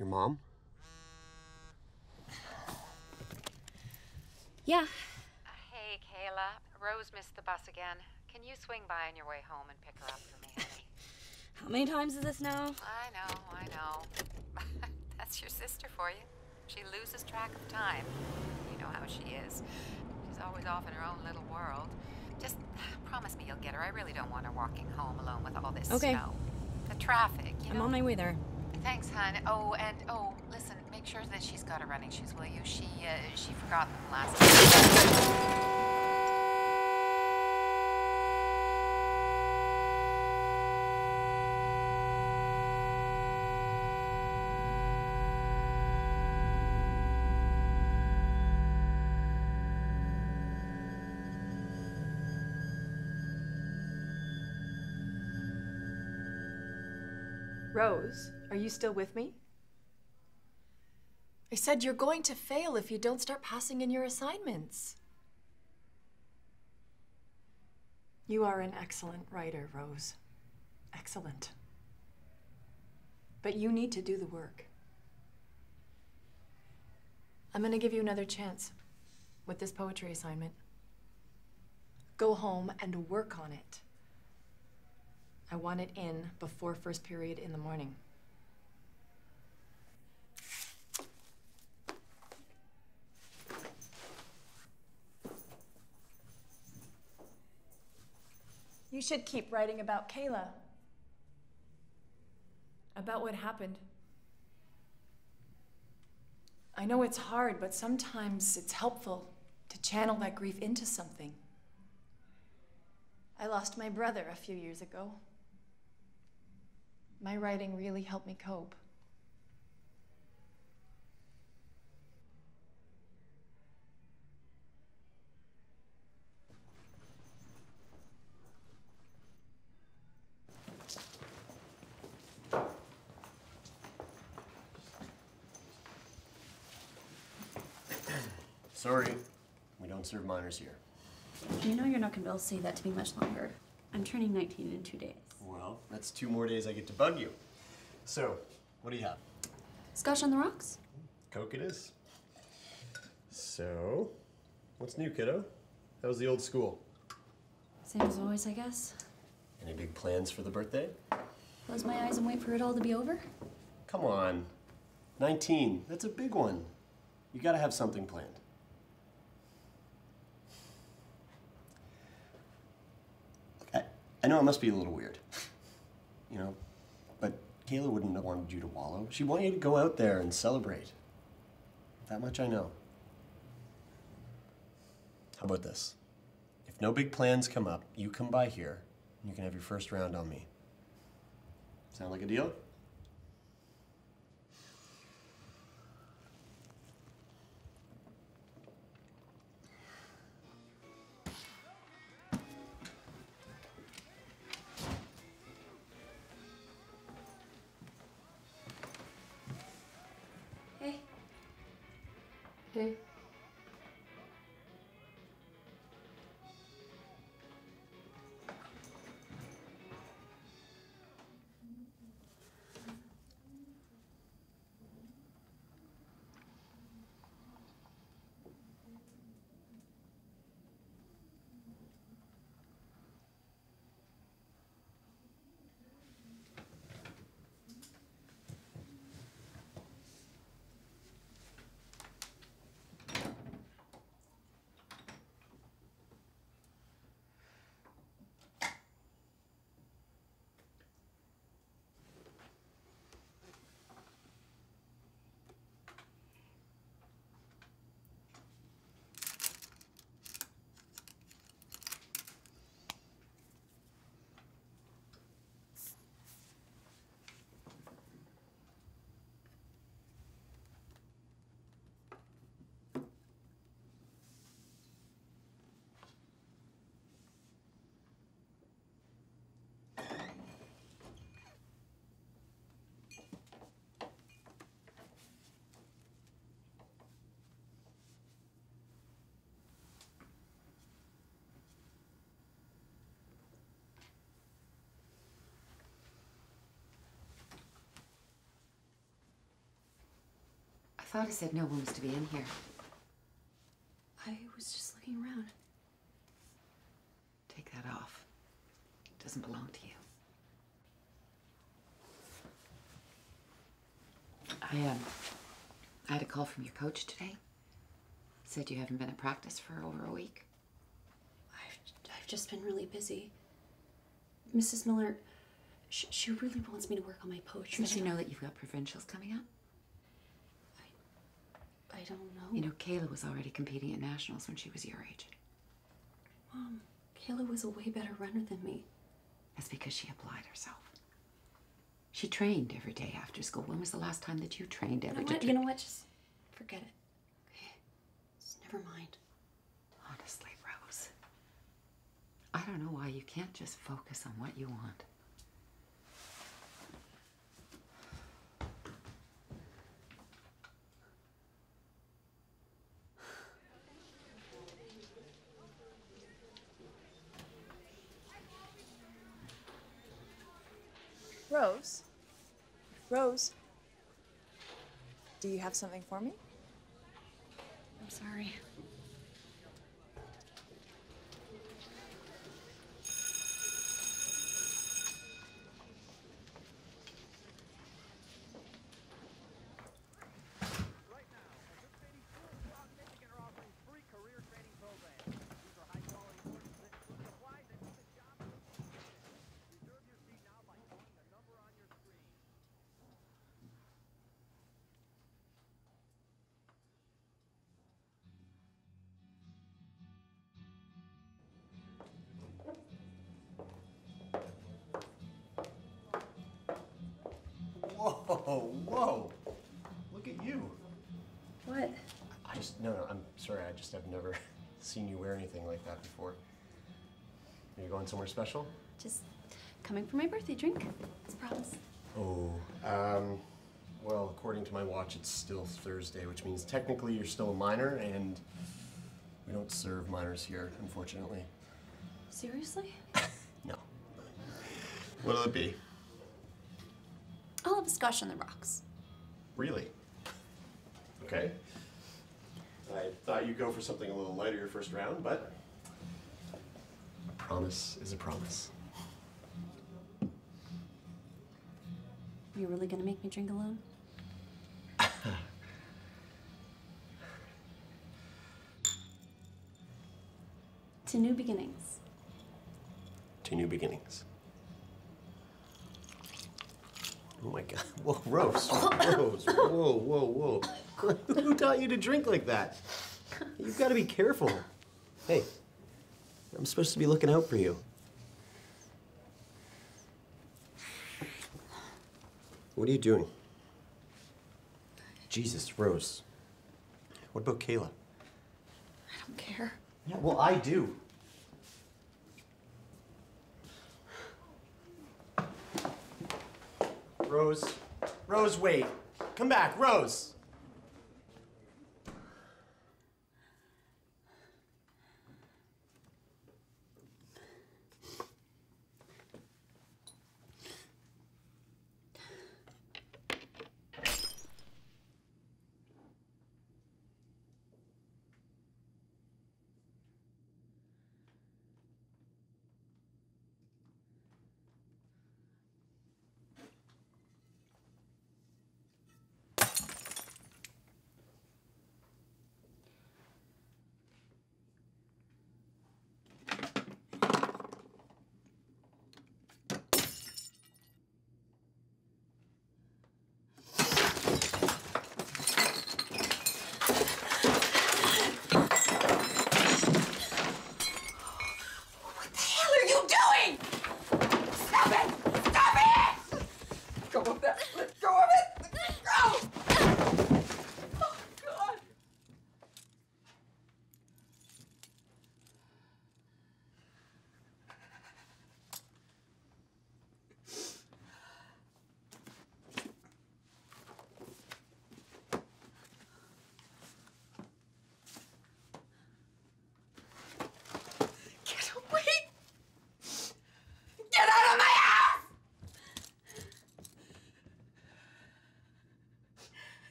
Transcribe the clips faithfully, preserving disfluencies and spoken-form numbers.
Your mom? Yeah. Hey, Kayla. Rose missed the bus again. Can you swing by on your way home and pick her up for me, honey? How many times is this now? I know, I know. That's your sister for you. She loses track of time. You know how she is. She's always off in her own little world. Just promise me you'll get her. I really don't want her walking home alone with all this okay. snow. The traffic, you I'm know? on my way there. Thanks, hon. Oh, and oh, listen, make sure that she's got her running shoes, will you? She, uh, she forgot them last time. Rose, are you still with me? I said you're going to fail if you don't start passing in your assignments. You are an excellent writer, Rose. Excellent. But you need to do the work. I'm gonna give you another chance with this poetry assignment. Go home and work on it. I want it in before first period in the morning. You should keep writing about KAYLA. About what happened. I know it's hard, but sometimes it's helpful to channel that grief into something. I lost my brother a few years ago. My writing really helped me cope. Sorry, we don't serve minors here. You know you're not gonna be able to say that to me much longer. I'm turning nineteen in two days. Well, that's two more days I get to bug you. So, what do you have? Scotch on the rocks? Coke it is. So, what's new, kiddo? How was the old school? Same as always, I guess. Any big plans for the birthday? Close my eyes and wait for it all to be over? Come on. nineteen, that's a big one. You gotta have something planned. I, I know it must be a little weird, you know, but KAYLA wouldn't have wanted you to wallow. She'd want you to go out there and celebrate. That much I know. How about this? If no big plans come up, you come by here, and you can have your first round on me. Sound like a deal? Hey. Hey. thought I said no one was to be in here. I was just looking around. Take that off. It doesn't belong to you. I, um, I had a call from your coach today. Said you haven't been at practice for over a week. I've, I've just been really busy. Missus Miller, she, she really wants me to work on my poetry. Does she know that you've got provincials coming up? I, I don't know. You know, KAYLA was already competing at nationals when she was your age. Mom, KAYLA was a way better runner than me. That's because she applied herself. She trained every day after school. When was the last time that you trained every You know day? what? You know what? Just forget it. Okay? Just never mind. Honestly, Rose. I don't know why you can't just focus on what you want. Rose? Rose? Do you have something for me? I'm sorry. Whoa, whoa. Look at you. What? I just, no, no, I'm sorry. I just have never seen you wear anything like that before. Are you going somewhere special? Just coming for my birthday drink. It's a promise. Oh, um, well, according to my watch, it's still Thursday, which means technically you're still a minor, and we don't serve minors here, unfortunately. Seriously? No. What'll it be? I'll have a Scotia on the rocks. Really? Okay. I thought you'd go for something a little lighter your first round, but a promise is a promise. You're really gonna make me drink alone? To new beginnings. To new beginnings. Oh my God. Whoa, Rose. Rose. Whoa, whoa, whoa. Who taught you to drink like that? You've got to be careful. Hey, I'm supposed to be looking out for you. What are you doing? Jesus, Rose. What about KAYLA? I don't care. Yeah, well, I do. Rose. Rose, wait. Come back, Rose.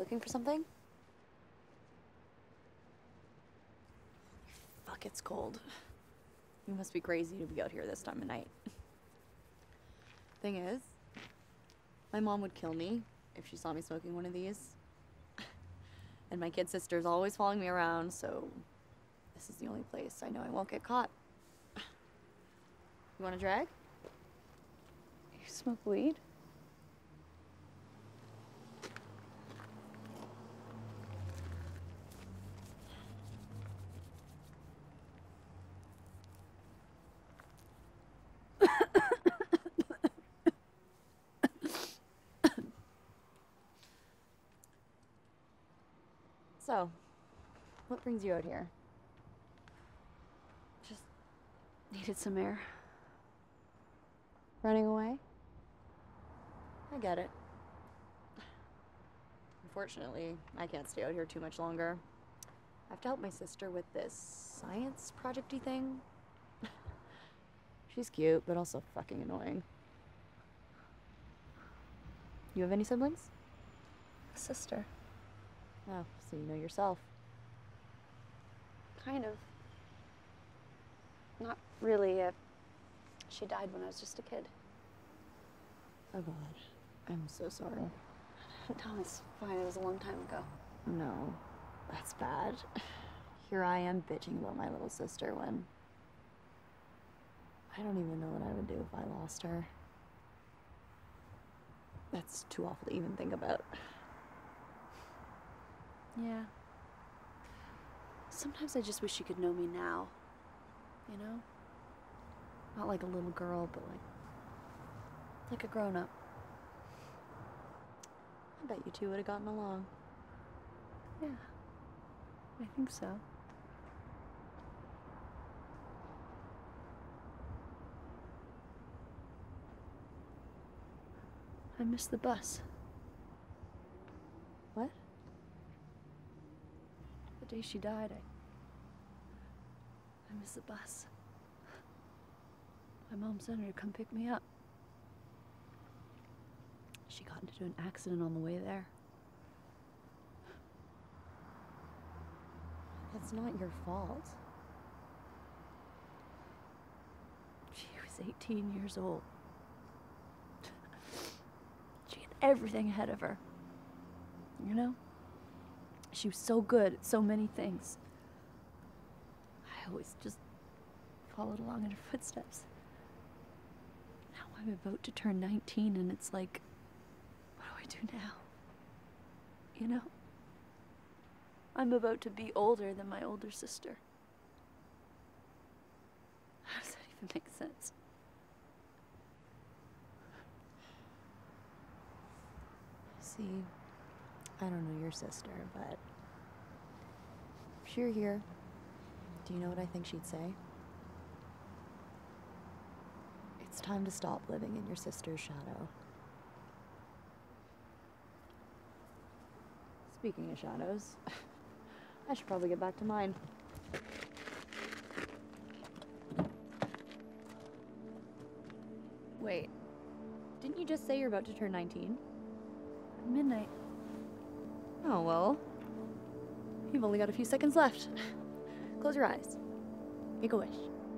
looking for something? Fuck, it's cold. You must be crazy to be out here this time of night. Thing is, my mom would kill me if she saw me smoking one of these. And my kid sister's always following me around, so this is the only place I know I won't get caught. You want a drag? You smoke weed? So, what brings you out here? Just needed some air. Running away? I get it. Unfortunately, I can't stay out here too much longer. I have to help my sister with this science project-y thing. She's cute, but also fucking annoying. You have any siblings? A sister. Oh, so you know yourself. Kind of. Not really. Uh, she died when I was just a kid. Oh God, I'm so sorry. No, it's fine. It was a long time ago. No, that's bad. Here I am bitching about my little sister when I don't even know what I would do if I lost her. That's too awful to even think about. Yeah. Sometimes I just wish you could know me now. You know? Not like a little girl, but like... like a grown-up. I bet you two would have gotten along. Yeah. I think so. I miss the bus. What? The day she died, I... I miss the bus. My mom sent her to come pick me up. She got into an accident on the way there. That's not your fault. She was eighteen years old. She had everything ahead of her. You know? She was so good at so many things. I always just followed along in her footsteps. Now I'm about to turn nineteen and it's like, what do I do now? You know? I'm about to be older than my older sister. How does that even make sense? See, I don't know your sister, but if you're here, do you know what I think she'd say? It's time to stop living in your sister's shadow. Speaking of shadows, I should probably get back to mine. Wait, didn't you just say you're about to turn nineteen? Midnight. Oh, well, you've only got a few seconds left. Close your eyes. Make a wish.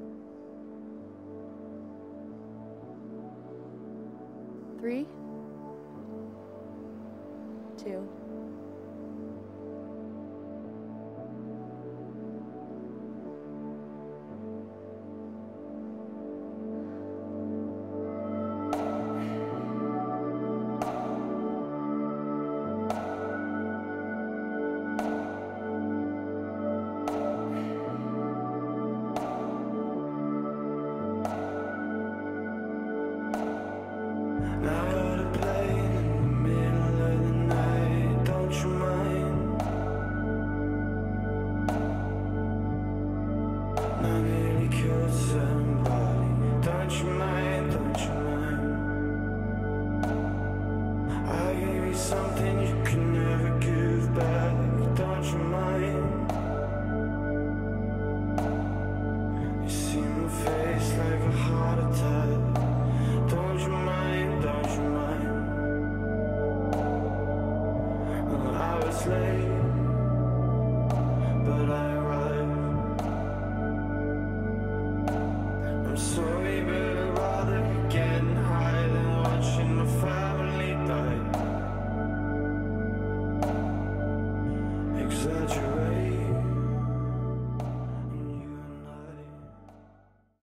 Three, two, Now we're playing in the middle of the night. it's late, but I arrived. I'm sorry, but I'd rather be getting high than watching my family die. Exaggerate.